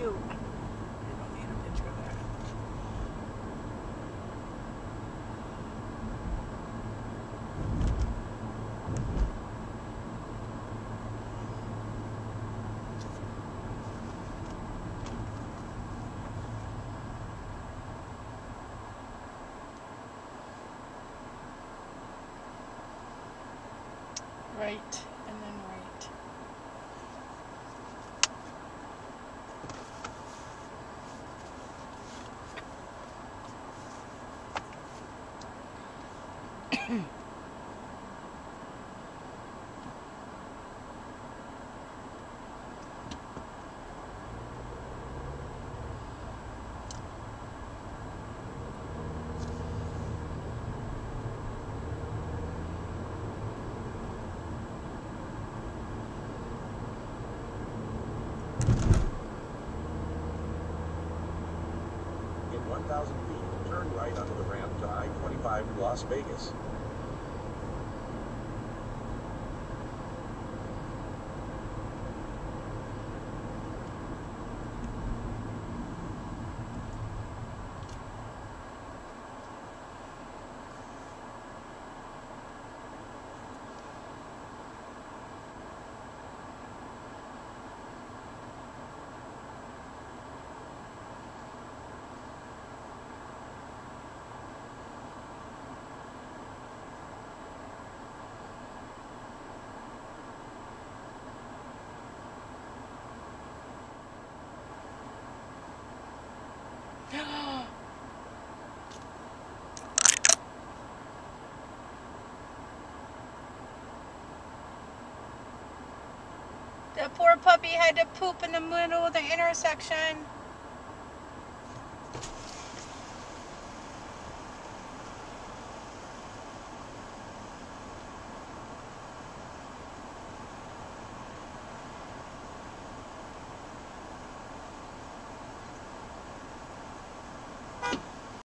cute. You don't need a picture of that. Right, and then right. In 1,000 feet, turn right onto the ramp to I-25 in Las Vegas. That poor puppy had to poop in the middle of the intersection.